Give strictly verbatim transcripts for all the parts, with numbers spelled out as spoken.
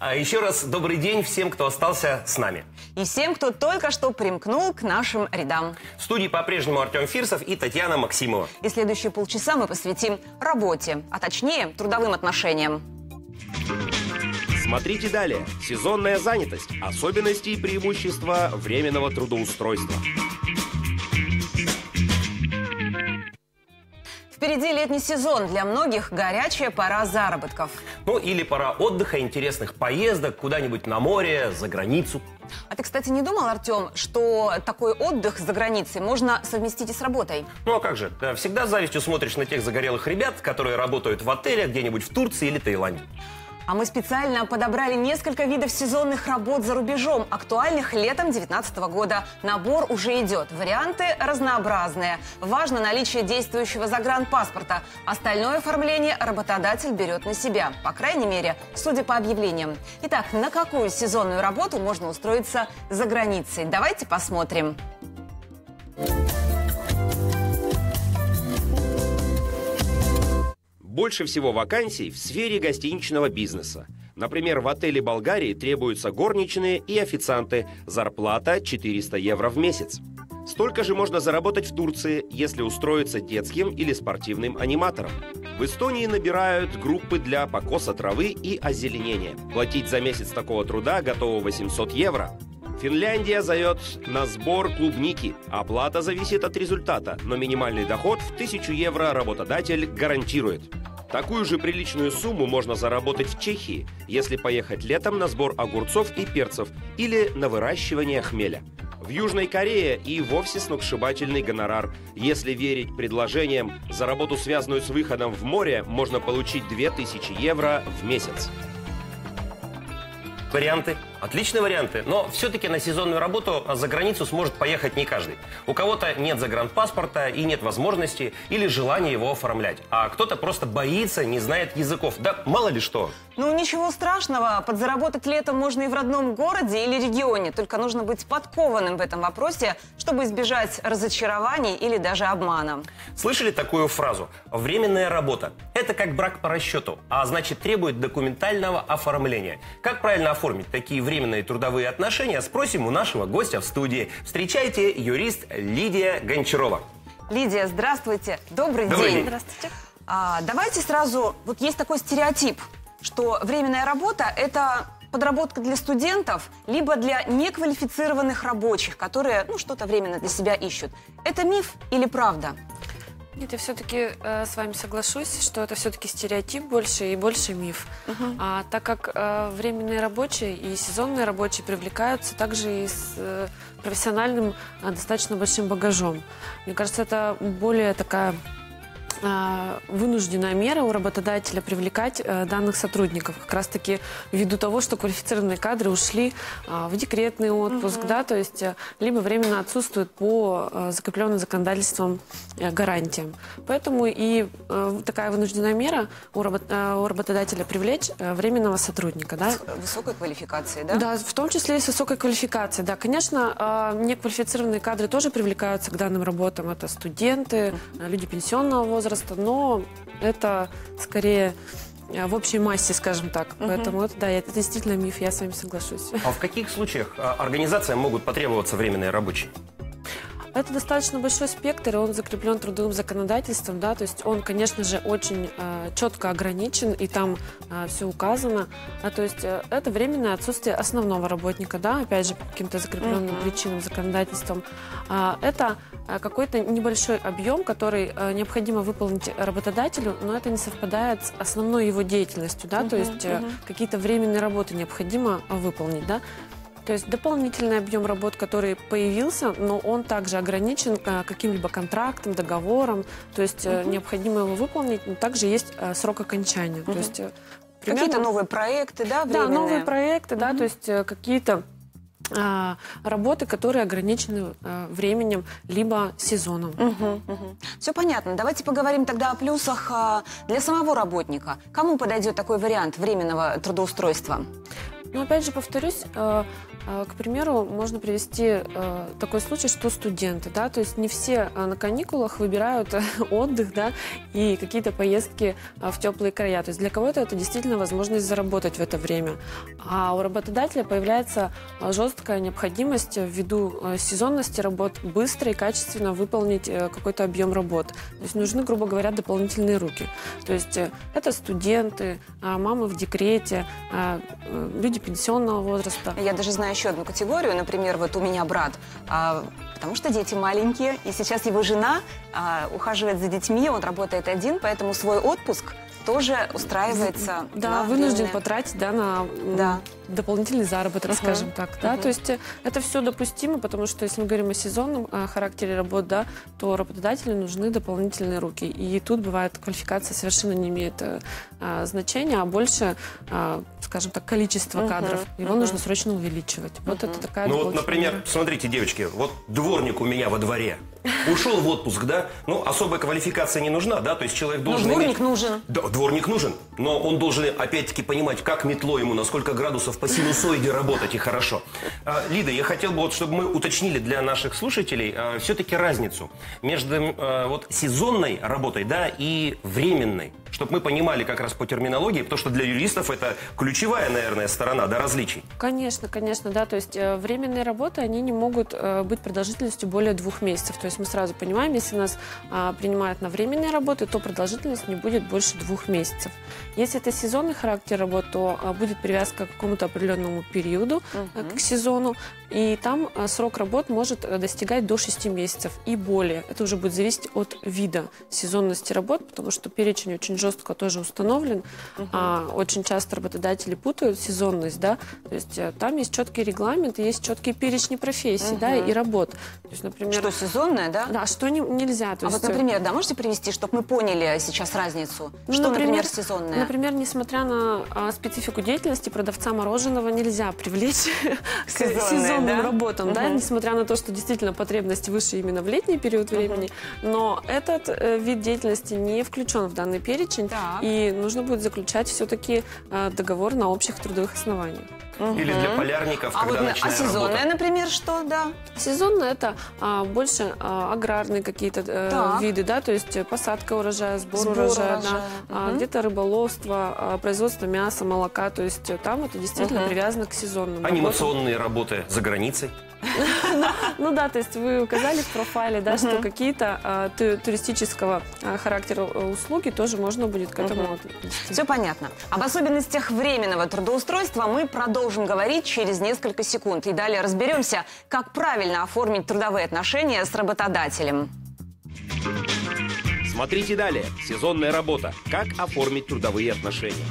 А еще раз добрый день всем, кто остался с нами. И всем, кто только что примкнул к нашим рядам. В студии по-прежнему Артем Фирсов и Татьяна Максимова. И следующие полчаса мы посвятим работе, а точнее трудовым отношениям. Смотрите далее. Сезонная занятость. Особенности и преимущества временного трудоустройства. Впереди летний сезон. Для многих горячая пора заработков. Ну или пора отдыха, интересных поездок куда-нибудь на море, за границу. А ты, кстати, не думал, Артем, что такой отдых за границей можно совместить и с работой? Ну а как же? Всегда с завистью смотришь на тех загорелых ребят, которые работают в отелях где-нибудь в Турции или Таиланде. А мы специально подобрали несколько видов сезонных работ за рубежом, актуальных летом две тысячи девятнадцатого года. Набор уже идет. Варианты разнообразные. Важно наличие действующего загранпаспорта. Остальное оформление работодатель берет на себя. По крайней мере, судя по объявлениям. Итак, на какую сезонную работу можно устроиться за границей? Давайте посмотрим. Больше всего вакансий в сфере гостиничного бизнеса. Например, в отеле Болгарии требуются горничные и официанты. Зарплата четыреста евро в месяц. Столько же можно заработать в Турции, если устроиться детским или спортивным аниматором. В Эстонии набирают группы для покоса травы и озеленения. Платить за месяц такого труда готово восемьсот евро. Финляндия зовет на сбор клубники. Оплата зависит от результата, но минимальный доход в тысячу евро работодатель гарантирует. Такую же приличную сумму можно заработать в Чехии, если поехать летом на сбор огурцов и перцев или на выращивание хмеля. В Южной Корее и вовсе сногсшибательный гонорар. Если верить предложениям, за работу, связанную с выходом в море, можно получить две тысячи евро в месяц. Варианты? Отличные варианты, но все-таки на сезонную работу за границу сможет поехать не каждый. У кого-то нет загранпаспорта и нет возможности или желания его оформлять. А кто-то просто боится, не знает языков. Да мало ли что. Ну, ничего страшного. Подзаработать летом можно и в родном городе или регионе. Только нужно быть подкованным в этом вопросе, чтобы избежать разочарований или даже обмана. Слышали такую фразу? Временная работа. Это как брак по расчету, а значит требует документального оформления. Как правильно оформить такие временные трудовые отношения, спросим у нашего гостя в студии. Встречайте, юрист Лидия Гончарова. Лидия, здравствуйте. Добрый, Добрый день. день. Здравствуйте. А, давайте сразу, вот есть такой стереотип, что временная работа – это подработка для студентов, либо для неквалифицированных рабочих, которые ну, что-то временно для себя ищут. Это миф или правда? Нет, я все-таки э, с вами соглашусь, что это все-таки стереотип больше и больше миф. Uh-huh. а, так как э, временные рабочие и сезонные рабочие привлекаются также и с э, профессиональным э, достаточно большим багажом. Мне кажется, это более такая вынужденная мера у работодателя привлекать э, данных сотрудников. Как раз таки ввиду того, что квалифицированные кадры ушли э, в декретный отпуск, uh-huh. да, то есть э, либо временно отсутствуют по э, закрепленным законодательством э, гарантиям. Поэтому и э, такая вынужденная мера у, работ, э, у работодателя привлечь э, временного сотрудника. Да? С высокой квалификацией, да? Да, в том числе и с высокой квалификацией. Да, конечно, э, неквалифицированные кадры тоже привлекаются к данным работам. Это студенты, uh-huh. люди пенсионного возраста, но это скорее в общей массе, скажем так. Uh-huh. Поэтому это, да, это действительно миф, я с вами соглашусь. А в каких случаях организациям могут потребоваться временные рабочие? Это достаточно большой спектр, и он закреплен трудовым законодательством, да, то есть он, конечно же, очень э, четко ограничен, и там э, все указано. А, то есть э, это временное отсутствие основного работника, да, опять же, по каким-то закрепленным uh-huh. причинам, законодательством. А, это э, какой-то небольшой объем, который э, необходимо выполнить работодателю, но это не совпадает с основной его деятельностью, да, uh-huh. то есть э, uh-huh. какие-то временные работы необходимо э, выполнить, да. То есть дополнительный объем работ, который появился, но он также ограничен каким-либо контрактом, договором. То есть uh-huh. необходимо его выполнить, но также есть срок окончания. Uh-huh. То есть примерно... Какие-то новые проекты, да, временные? Да, новые проекты, uh-huh. да, то есть какие-то а, работы, которые ограничены а, временем, либо сезоном. Угу, угу. Все понятно. Давайте поговорим тогда о плюсах а, для самого работника. Кому подойдет такой вариант временного трудоустройства? Но опять же повторюсь, Э, К примеру, можно привести э, такой случай, что студенты, да, то есть не все э, на каникулах выбирают э, отдых, да, и какие-то поездки э, в теплые края. То есть для кого-то это действительно возможность заработать в это время. А у работодателя появляется э, жесткая необходимость ввиду э, сезонности работ быстро и качественно выполнить э, какой-то объем работ. То есть нужны, грубо говоря, дополнительные руки. То есть э, это студенты, э, мамы в декрете, э, э, люди пенсионного возраста. Я даже знаю еще одну категорию. Например, вот у меня брат, а, потому что дети маленькие, и сейчас его жена а, ухаживает за детьми, он работает один, поэтому свой отпуск тоже устраивается. Да, на вынужден временное. потратить, да, на м, Да. дополнительный заработок, Мгм. скажем так. Да? Мгм. То есть э, это все допустимо, потому что если мы говорим о сезонном э, характере работ, да, то работодателю нужны дополнительные руки. И тут бывает квалификация совершенно не имеет э, э, значения, а больше, э, скажем так, количество Мгм. кадров. Его Мгм. нужно срочно увеличивать. Вот это такая Ну вот, дополнительная например, смотрите, девочки, вот дворник у меня во дворе. Ушел в отпуск, да? Ну, особая квалификация не нужна, да? То есть человек Но должен... дворник иметь- нужен. Да, дворник нужен, но он должен, опять-таки, понимать, как метло ему, на сколько градусов по синусоиде работать, и хорошо. А, Лида, я хотел бы, вот, чтобы мы уточнили для наших слушателей а, все-таки разницу между а, вот, сезонной работой, да, и временной. Чтобы мы понимали как раз по терминологии, потому что для юристов это ключевая, наверное, сторона, да, различий. Конечно, конечно, да. То есть э, временные работы, они не могут э, быть продолжительностью более двух месяцев. То есть мы сразу понимаем, если нас э, принимают на временные работы, то продолжительность не будет больше двух месяцев. Если это сезонный характер работ, то э, будет привязка к какому-то определенному периоду, э, к сезону, и там э, срок работ может э, достигать до шести месяцев и более. Это уже будет зависеть от вида сезонности работ, потому что перечень очень жестко тоже установлен. А, очень часто работодатели путают сезонность, да, то есть э, там есть четкий регламент, и есть четкие перечни профессий, да, и работ. То есть, например, Что сезонное, да? да, что не- нельзя. То А есть, вот, например, да, можете привести, чтобы мы поняли сейчас разницу? ну, Что, например, сезонное? Например, несмотря на а, специфику деятельности, продавца мороженого нельзя привлечь к Сезонной, сезонным да? работам, да, Мгм. несмотря на то, что действительно потребность выше именно в летний период времени, но этот э, вид деятельности не включен в данный перечень, Так. и нужно будет заключать все-таки договор на общих трудовых основаниях. Или для полярников, А, когда вот, на- а ночная сезонное, работа. например, что, да? Сезонно это а, больше а, аграрные какие-то э, Так. виды, да, то есть э, посадка урожая, сбор, Сбор урожая, урожая, да, а, мгм. где-то рыболовство, а, производство мяса, молока, то есть э, там это действительно Мгм. привязано к сезонным работам. Анимационные работы за границей. Ну да, то есть вы указали в профайле, да, что какие-то а, ту- туристического а, характера э, услуги тоже можно будет к этому отнести. Все понятно. Об особенностях временного трудоустройства мы продолжим говорить через несколько секунд. И далее разберемся, как правильно оформить трудовые отношения с работодателем. Смотрите далее. Сезонная работа. Как оформить трудовые отношения.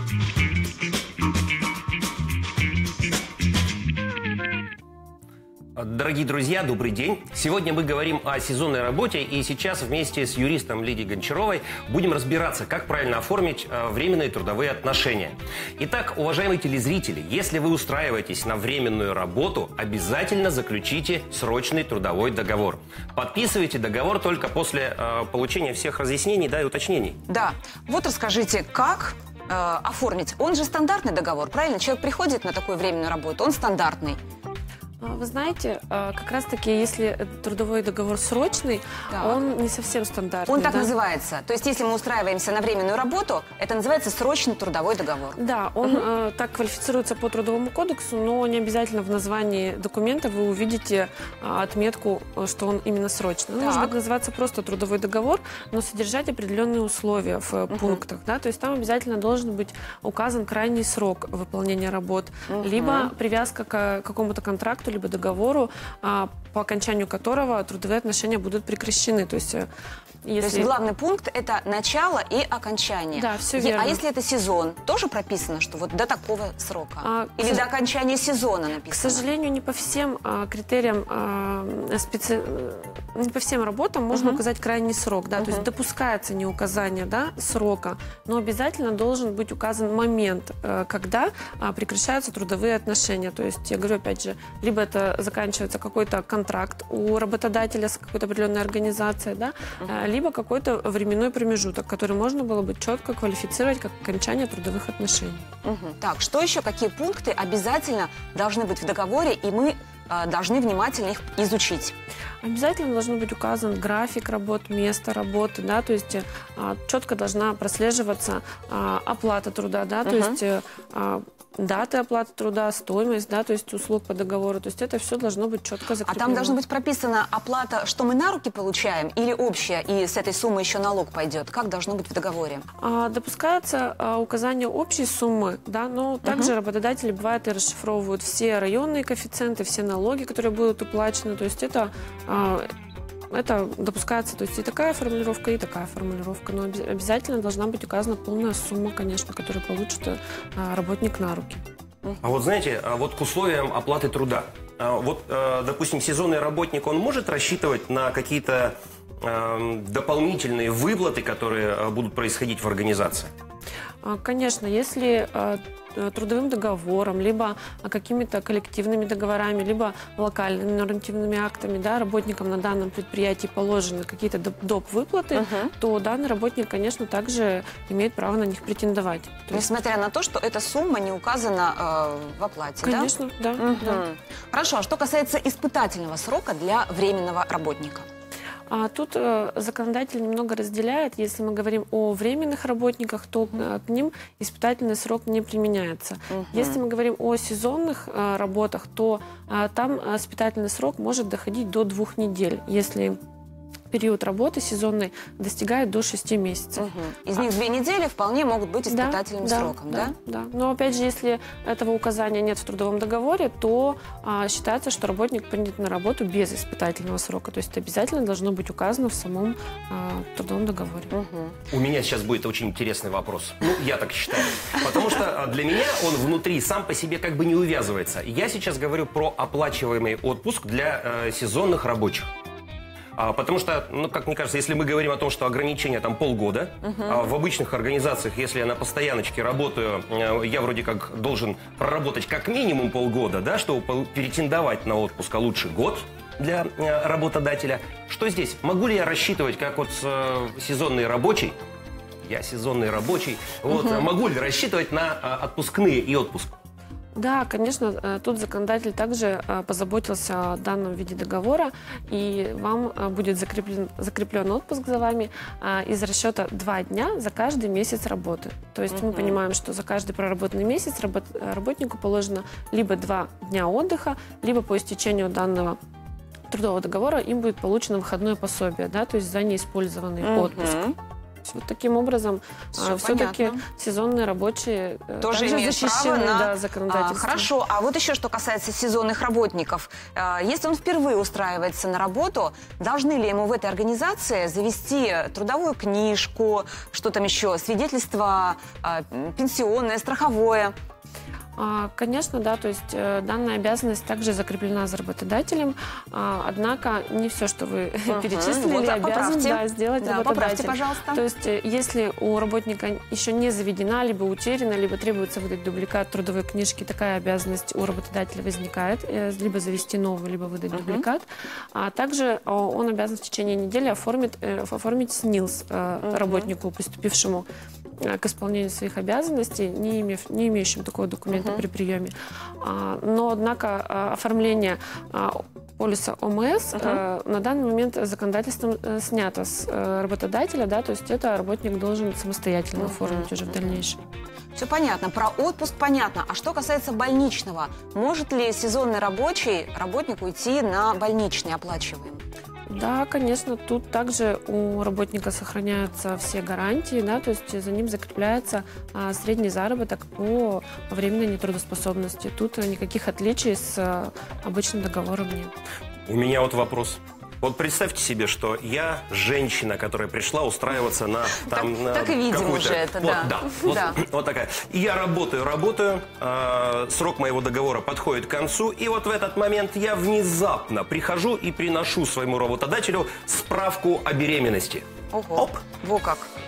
Дорогие друзья, добрый день. Сегодня мы говорим о сезонной работе, и сейчас вместе с юристом Лидией Гончаровой будем разбираться, как правильно оформить э, временные трудовые отношения. Итак, уважаемые телезрители, если вы устраиваетесь на временную работу, обязательно заключите срочный трудовой договор. Подписывайте договор только после э, получения всех разъяснений, да, и уточнений. Да, вот расскажите, как э, оформить. Он же стандартный договор, правильно? Человек приходит на такую временную работу, он стандартный. А, Вы знаете, а, как раз-таки, если трудовой договор срочный, Так. он не совсем стандартный. Он так да? называется. То есть, если мы устраиваемся на временную работу, это называется срочный трудовой договор. Да, он э, так квалифицируется по Трудовому кодексу, но не обязательно в названии документа вы увидите э, отметку, э, что он именно срочный. Он Так. может называться просто трудовой договор, но содержать определенные условия в э, пунктах. Да? То есть там обязательно должен быть указан крайний срок выполнения работ, либо привязка к какому-то контракту, либо договору, а, по окончанию которого трудовые отношения будут прекращены. То есть, э, То есть если... главный пункт – это начало и окончание. Да, всё Е- верно. А если это сезон, тоже прописано, что вот до такого срока? А, к Или сож- до окончания сезона написано? К сожалению, не по всем а, критериям, а, специ- не по всем работам можно указать крайний срок. Да? То есть допускается неуказание, да, срока, но обязательно должен быть указан момент, э, когда а, прекращаются трудовые отношения. То есть, я говорю, опять же, либо это заканчивается какой-то контракт, контракт у работодателя с какой-то определенной организацией, да, uh-huh. либо какой-то временной промежуток, который можно было бы четко квалифицировать как окончание трудовых отношений. Uh-huh. Так, что еще, какие пункты обязательно должны быть в договоре, и мы э, должны внимательно их изучить? Обязательно должен быть указан график работ, место работы, да, то есть а, четко должна прослеживаться а, оплата труда, да, то uh-huh. есть а, даты оплаты труда, стоимость, да, то есть услуг по договору, то есть это все должно быть четко закреплено. А там должна быть прописана оплата, что мы на руки получаем, или общая, и с этой суммы еще налог пойдет? Как должно быть в договоре? А, допускается а, указание общей суммы, да, но также uh-huh. работодатели бывает и расшифровывают все районные коэффициенты, все налоги, которые будут уплачены, то есть это это допускается, то есть и такая формулировка, и такая формулировка, но обязательно должна быть указана полная сумма, конечно, которую получит работник на руки. А вот знаете, вот к условиям оплаты труда, вот, допустим, сезонный работник, он может рассчитывать на какие-то дополнительные выплаты, которые будут происходить в организации? Конечно, если трудовым договором, либо какими-то коллективными договорами, либо локальными нормативными актами, да, работникам на данном предприятии положены какие-то доп. Выплаты, uh-huh. то данный работник, конечно, также имеет право на них претендовать. То Несмотря есть... на то, что эта сумма не указана э, в оплате, конечно, да? Конечно, да, uh-huh. да. Хорошо, а что касается испытательного срока для временного работника? А тут э, законодатель немного разделяет. Если мы говорим о временных работниках, то э, к ним испытательный срок не применяется. Uh-huh. Если мы говорим о сезонных э, работах, то э, там э, испытательный срок может доходить до двух недель, если период работы сезонный достигает до шести месяцев. Угу. Из них две недели вполне могут быть испытательным да, сроком, да, да? Да, да. Но опять же, если этого указания нет в трудовом договоре, то а, считается, что работник принят на работу без испытательного срока. То есть это обязательно должно быть указано в самом а, трудовом договоре. Угу. У меня сейчас будет очень интересный вопрос. Ну, я так считаю. Потому что для меня он внутри сам по себе как бы не увязывается. Я сейчас говорю про оплачиваемый отпуск для э, сезонных рабочих. А, потому что, ну, как мне кажется, если мы говорим о том, что ограничение там полгода, uh-huh. а в обычных организациях, если я на постояночке работаю, я вроде как должен проработать как минимум полгода, да, чтобы претендовать на отпуск, а лучше год для работодателя. Что здесь? Могу ли я рассчитывать, как вот э, сезонный рабочий, я сезонный рабочий, вот, uh-huh. могу ли рассчитывать на э, отпускные и отпуск? Да, конечно, тут законодатель также позаботился о данном виде договора, и вам будет закреплен, закреплен отпуск за вами из расчета два дня за каждый месяц работы. То есть uh-huh. мы понимаем, что за каждый проработанный месяц работ, работнику положено либо два дня отдыха, либо по истечению данного трудового договора им будет получено выходное пособие, да, то есть за неиспользованный uh-huh. отпуск. Вот таким образом а, все-таки сезонные рабочие тоже имеют защищены право на... да, законодательством. А, хорошо, а вот еще что касается сезонных работников. А, если он впервые устраивается на работу, должны ли ему в этой организации завести трудовую книжку, что там еще, свидетельство а, пенсионное, страховое? Конечно, да, то есть э, данная обязанность также закреплена за работодателем, а, однако не все, что вы uh-huh. перечислили, вот, обязан да, сделать да, работодатель. Поправьте, пожалуйста. То есть э, если у работника еще не заведена, либо утеряна, либо требуется выдать дубликат трудовой книжки, такая обязанность у работодателя возникает, э, либо завести новую, либо выдать uh-huh. дубликат. А также э, он обязан в течение недели оформить, э, оформить СНИЛС э, uh-huh. работнику, приступившему к исполнению своих обязанностей, не, имев, не имеющим такого документа uh-huh. при приеме. А, но, однако, а, оформление а, полиса ОМС uh-huh. а, на данный момент законодательством а, снято с а, работодателя, да, то есть это работник должен самостоятельно uh-huh. оформить уже в дальнейшем. Все понятно. Про отпуск понятно. А что касается больничного, может ли сезонный рабочий работник уйти на больничный оплачиваемый? Да, конечно, тут также у работника сохраняются все гарантии, да, то есть за ним закрепляется а, средний заработок по временной нетрудоспособности. Тут никаких отличий с а, обычным договором нет. У меня вот вопрос. Вот представьте себе, что я женщина, которая пришла устраиваться на там так, на так и видим уже это, вот, да. да, вот, да. вот такая. И я работаю, работаю, э, срок моего договора подходит к концу, и вот в этот момент я внезапно прихожу и приношу своему работодателю справку о беременности. Ого. Оп. Во как.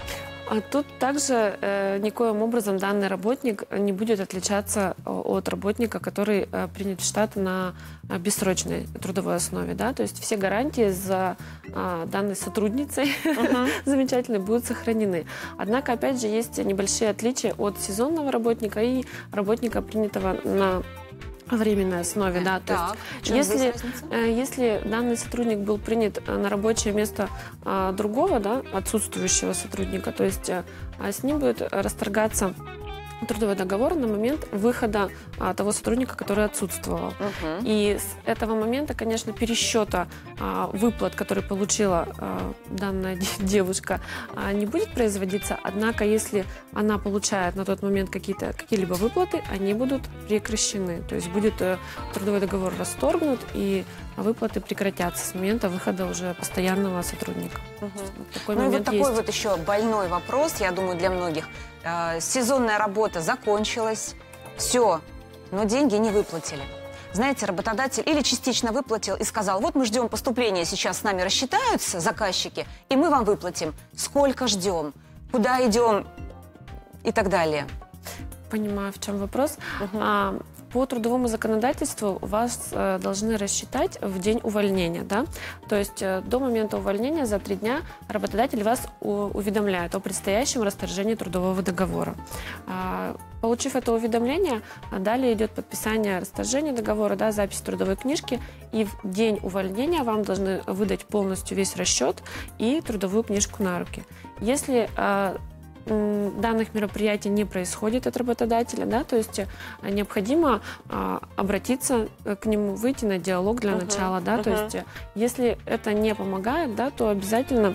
А тут также э, никоим образом данный работник не будет отличаться от работника, который э, принят в штат на э, бессрочной трудовой основе. Да? То есть все гарантии за э, данной сотрудницей uh-huh. замечательной будут сохранены. Однако, опять же, есть небольшие отличия от сезонного работника и работника, принятого на временной основе, да, то так, есть если, если данный сотрудник был принят на рабочее место а, другого, да, отсутствующего сотрудника, то есть а, с ним будет расторгаться трудовой договор на момент выхода а, того сотрудника, который отсутствовал. Uh-huh. И с этого момента, конечно, пересчета а, выплат, которые получила а, данная девушка, а, не будет производиться. Однако, если она получает на тот момент какие-то, какие-либо выплаты, они будут прекращены. То есть будет а, трудовой договор расторгнут, и выплаты прекратятся с момента выхода уже постоянного сотрудника. Uh-huh. Такой ну и вот такой есть. Вот еще больной вопрос, я думаю, для многих. Сезонная работа закончилась, все, но деньги не выплатили. Знаете, работодатель или частично выплатил и сказал, вот мы ждем поступления, сейчас с нами рассчитаются заказчики, и мы вам выплатим. Сколько ждем, куда идем и так далее. Понимаю, в чем вопрос. Uh-huh. а, по трудовому законодательству вас э, должны рассчитать в день увольнения. Да? То есть э, до момента увольнения за три дня работодатель вас у, уведомляет о предстоящем расторжении трудового договора. А, получив это уведомление, далее идет подписание расторжения договора, да, запись трудовой книжки, и в день увольнения вам должны выдать полностью весь расчет и трудовую книжку на руки. Если э, данных мероприятий не происходит от работодателя, да, то есть необходимо а, обратиться к нему, выйти на диалог для uh-huh. начала, да, uh-huh. то есть если это не помогает, да, то обязательно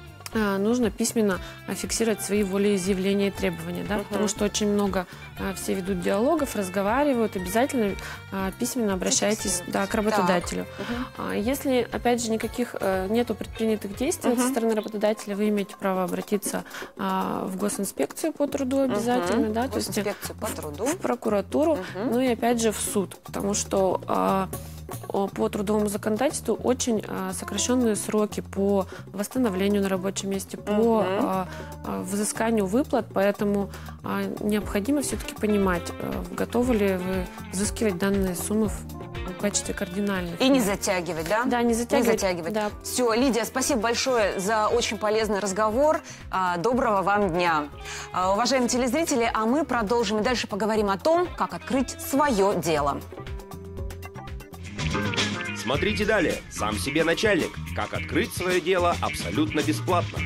а, нужно письменно фиксировать свои волеизъявления и требования, да, uh-huh. потому что очень много а, все ведут диалогов, разговаривают, обязательно а, письменно обращайтесь да, к работодателю. Uh-huh. А, если, опять же, никаких а, нету предпринятых действий uh-huh. со стороны работодателя, вы имеете право обратиться а, в госинспекцию по труду обязательно, uh-huh. да, то есть по труду. В прокуратуру, uh-huh. ну и опять же в суд, потому что а, по трудовому законодательству очень а, сокращенные сроки по восстановлению на рабочем месте, по uh-huh. а, а, взысканию выплат, поэтому а, необходимо все-таки понимать, а, готовы ли вы взыскивать данные суммы в, в качестве кардинальных. И не затягивать, да? Да, не затягивать. Не затягивать. Да. Все, Лидия, спасибо большое за очень полезный разговор. А, доброго вам дня. А, уважаемые телезрители, а мы продолжим и дальше поговорим о том, как открыть свое дело. Смотрите далее. Сам себе начальник. Как открыть свое дело абсолютно бесплатно.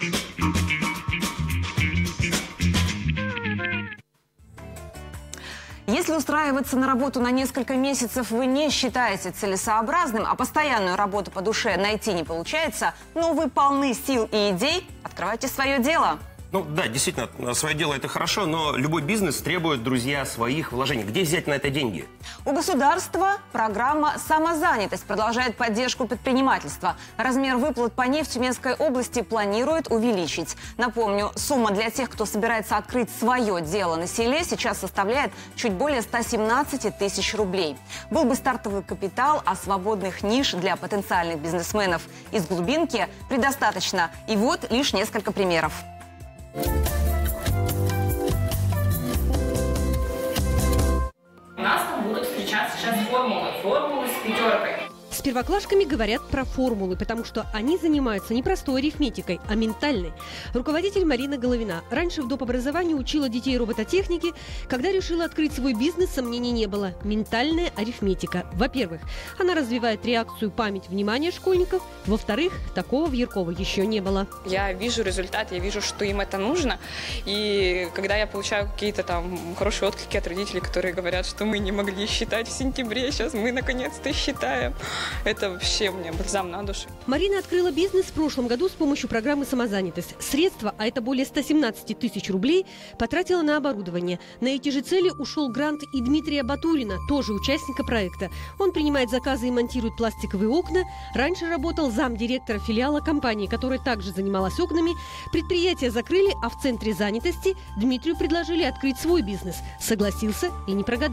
Если устраиваться на работу на несколько месяцев вы не считаете целесообразным, а постоянную работу по душе найти не получается, но вы полны сил и идей, открывайте свое дело. Ну да, действительно, свое дело это хорошо, но любой бизнес требует, друзья, своих вложений. Где взять на это деньги? У государства программа «Самозанятость» продолжает поддержку предпринимательства. Размер выплат по ней в Тюменской области планирует увеличить. Напомню, сумма для тех, кто собирается открыть свое дело на селе, сейчас составляет чуть более ста семнадцати тысяч рублей. Был бы стартовый капитал, а свободных ниш для потенциальных бизнесменов из глубинки предостаточно. И вот лишь несколько примеров. У нас там будут встречаться сейчас формулы. Формулы с пятеркой. С первоклашками говорят про формулы, потому что они занимаются не простой арифметикой, а ментальной. Руководитель Марина Головина раньше в доп. Образовании учила детей робототехники. Когда решила открыть свой бизнес, сомнений не было. Ментальная арифметика. Во-первых, она развивает реакцию, память, внимание школьников. Во-вторых, такого в Ярково еще не было. Я вижу результат, я вижу, что им это нужно. И когда я получаю какие-то там хорошие отклики от родителей, которые говорят, что мы не могли считать в сентябре, сейчас мы наконец-то считаем. Это вообще мне бальзам на душу. Марина открыла бизнес в прошлом году с помощью программы «Самозанятость». Средства, а это более ста семнадцати тысяч рублей, потратила на оборудование. На эти же цели ушел грант и Дмитрия Батурина, тоже участника проекта. Он принимает заказы и монтирует пластиковые окна. Раньше работал замдиректора филиала компании, которая также занималась окнами. Предприятие закрыли, а в центре занятости Дмитрию предложили открыть свой бизнес. Согласился и не прогадал.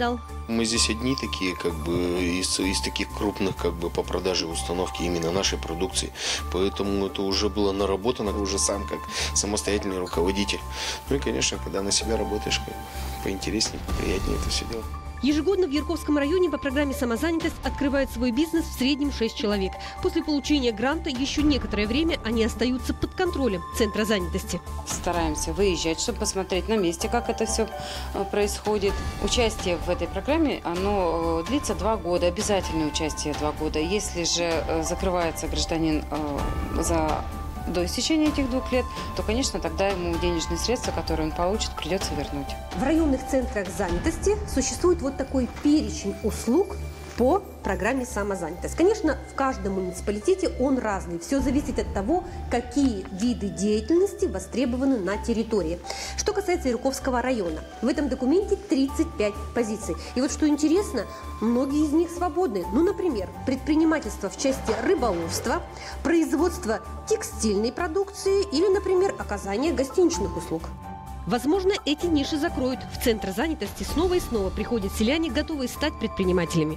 Мы здесь одни такие, как бы, из, из таких крупных, как бы, по продаже установки именно нашей продукции. Поэтому это уже было наработано, уже сам как самостоятельный руководитель. Ну и, конечно, когда на себя работаешь, как бы, поинтереснее, поприятнее это все дело. Ежегодно в Ярковском районе по программе «Самозанятость» открывает свой бизнес в среднем шесть человек. После получения гранта еще некоторое время они остаются под контролем Центра занятости. Стараемся выезжать, чтобы посмотреть на месте, как это все происходит. Участие в этой программе, оно длится два года, обязательное участие два года. Если же закрывается гражданин за... до истечения этих двух лет, то, конечно, тогда ему денежные средства, которые он получит, придется вернуть. В районных центрах занятости существует вот такой перечень услуг по программе «Самозанятость». Конечно, в каждом муниципалитете он разный. Все зависит от того, какие виды деятельности востребованы на территории. Что касается Ярковского района, в этом документе тридцать пять позиций. И вот что интересно, многие из них свободны. Ну, например, предпринимательство в части рыболовства, производство текстильной продукции или, например, оказание гостиничных услуг. Возможно, эти ниши закроют. В Центр занятости снова и снова приходят селяне, готовые стать предпринимателями.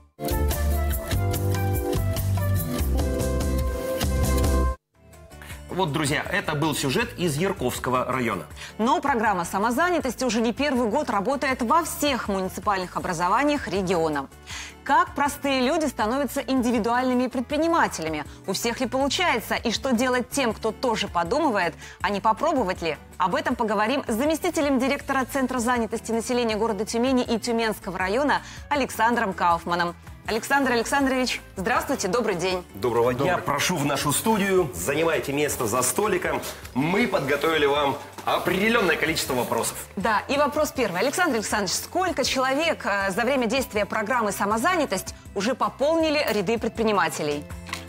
Вот, друзья, это был сюжет из Ярковского района. Но программа самозанятости уже не первый год работает во всех муниципальных образованиях региона. Как простые люди становятся индивидуальными предпринимателями? У всех ли получается? И что делать тем, кто тоже подумывает, а не попробовать ли? Об этом поговорим с заместителем директора Центра занятости населения города Тюмени и Тюменского района Александром Кауфманом. Александр Александрович, здравствуйте, добрый день. Доброго дня. Добрый. Прошу в нашу студию, занимайте место за столиком. Мы подготовили вам определенное количество вопросов. Да, и вопрос первый. Александр Александрович, сколько человек э, за время действия программы «Самозанятость» уже пополнили ряды предпринимателей?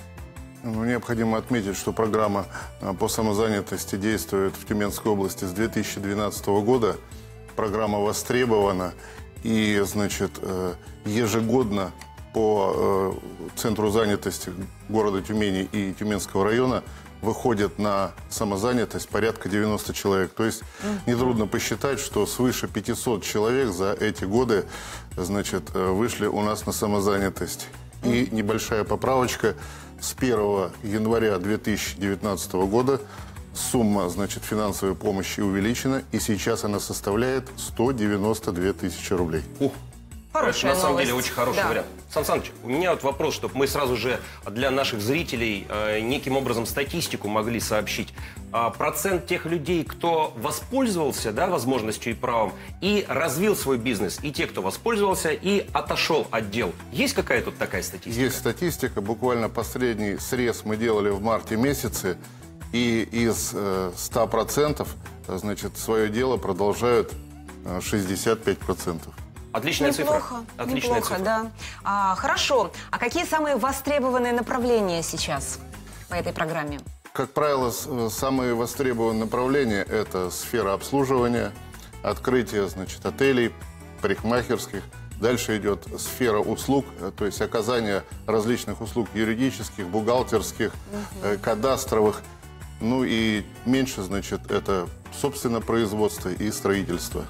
Ну, необходимо отметить, что программа по самозанятости действует в Тюменской области с две тысячи двенадцатого года. Программа востребована и, значит, ежегодно по Центру занятости города Тюмени и Тюменского района выходит на самозанятость порядка девяноста человек. То есть нетрудно посчитать, что свыше пятисот человек за эти годы, значит, вышли у нас на самозанятость. И небольшая поправочка: с первого января две тысячи девятнадцатого года сумма, значит, финансовой помощи увеличена, и сейчас она составляет сто девяносто две тысячи рублей. Ух. Хорошая Это, на самом новость. деле, очень хороший Да. вариант. Сан Саныч, у меня вот вопрос, чтобы мы сразу же для наших зрителей э, неким образом статистику могли сообщить. А, процент тех людей, кто воспользовался, да, возможностью и правом, и развил свой бизнес, и те, кто воспользовался и отошел от дел. Есть какая тут такая статистика? Есть статистика. Буквально последний срез мы делали в марте месяце, и из э, ста процентов, значит, свое дело продолжают э, шестьдесят пять процентов. Отличная Неплохо, цифра. Отличная неплохо, цифра. да. А, хорошо. А какие самые востребованные направления сейчас по этой программе? Как правило, с- самые востребованные направления – это сфера обслуживания, открытие, значит, отелей, парикмахерских. Дальше идет сфера услуг, э, то есть оказание различных услуг юридических, бухгалтерских, э, кадастровых. Ну и меньше, значит, это, собственно, производство и строительство.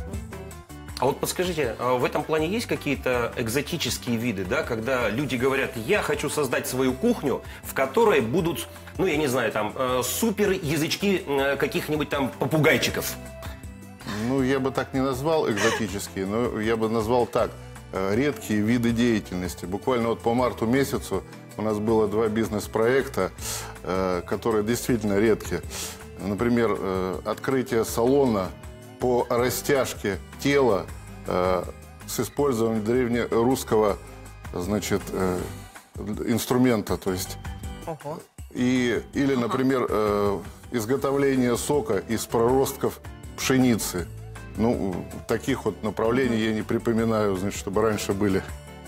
А вот подскажите, а в этом плане есть какие-то экзотические виды, да, когда люди говорят: я хочу создать свою кухню, в которой будут, ну, я не знаю, там, э, супер язычки э, каких-нибудь там попугайчиков? Ну, я бы так не назвал экзотические, но я бы назвал так: э, редкие виды деятельности. Буквально вот по марту месяцу у нас было два бизнес-проекта, э, которые действительно редкие. Например, э, открытие салона по растяжке тела э, с использованием древнерусского, значит, э, инструмента, то есть. Ого. И, или, например, э, изготовление сока из проростков пшеницы. Ну, таких вот направлений я не припоминаю, значит, чтобы раньше были.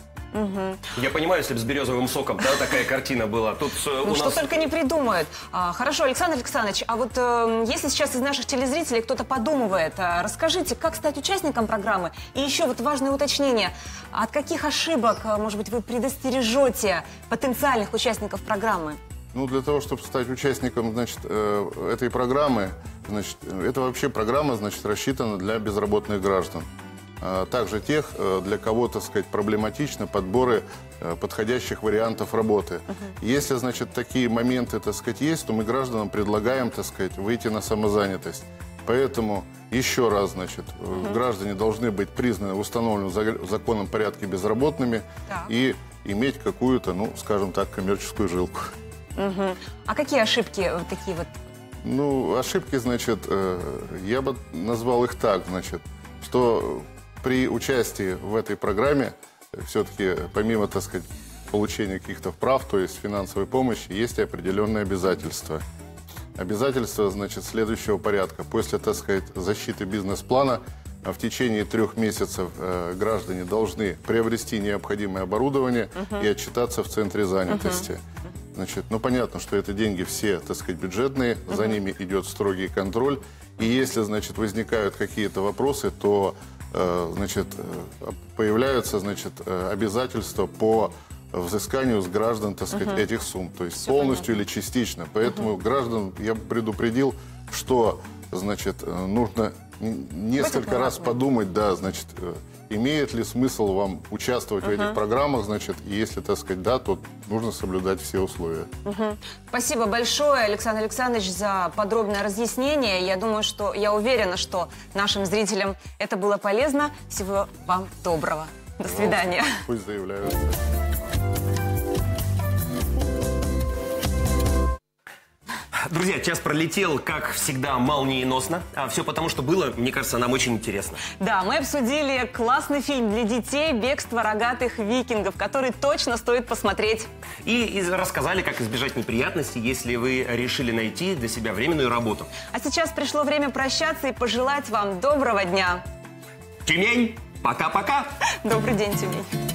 Я понимаю, если бы с березовым соком, да, такая картина была. Тут э, Ну, у что нас... только не придумают. А, хорошо, Александр Александрович, а вот э, если сейчас из наших телезрителей кто-то подумывает, а, расскажите, как стать участником программы? И еще вот важное уточнение. От каких ошибок, а, может быть, вы предостережете потенциальных участников программы? Ну, для того, чтобы стать участником, значит, э, этой программы, значит, это вообще программа, значит, рассчитана для безработных граждан. а также тех, для кого, так сказать, проблематично подборы подходящих вариантов работы. Uh-huh. Если, значит, такие моменты, так сказать, есть, то мы гражданам предлагаем, так сказать, выйти на самозанятость. Поэтому еще раз, значит, uh-huh. граждане должны быть признаны в установленном в законном порядке безработными так. и иметь какую-то, ну, скажем так, коммерческую жилку. Uh-huh. А какие ошибки вот такие вот? Ну, ошибки, значит, я бы назвал их так, значит, что при участии в этой программе все-таки, помимо, так сказать, получения каких-то прав, то есть финансовой помощи, есть и определенные обязательства. Обязательства, значит, следующего порядка. После, так сказать, защиты бизнес-плана в течение трех месяцев э, граждане должны приобрести необходимое оборудование uh-huh. и отчитаться в центре занятости. Uh-huh. Значит, ну, понятно, что это деньги все, так сказать, бюджетные, uh-huh. за ними идет строгий контроль. И если, значит, возникают какие-то вопросы, то, э, значит, появляются, значит, обязательства по взысканию с граждан, так сказать, uh-huh. этих сумм. То есть все полностью понятно. Или частично. Поэтому uh-huh. граждан я предупредил, что, значит, нужно несколько раз подумать, да, значит, имеет ли смысл вам участвовать uh-huh. в этих программах, значит, и если, так сказать, да, то нужно соблюдать все условия. Uh-huh. Спасибо большое, Александр Александрович, за подробное разъяснение. Я думаю, что, я уверена, что нашим зрителям это было полезно. Всего вам доброго. До свидания. Ну, пусть заявляют. Друзья, час пролетел, как всегда, молниеносно. А все потому, что было, мне кажется, нам очень интересно. Да, мы обсудили классный фильм для детей «Бегство рогатых викингов», который точно стоит посмотреть. И, и рассказали, как избежать неприятностей, если вы решили найти для себя временную работу. А сейчас пришло время прощаться и пожелать вам доброго дня. Тюмень, пока-пока. Добрый день, Тюмень.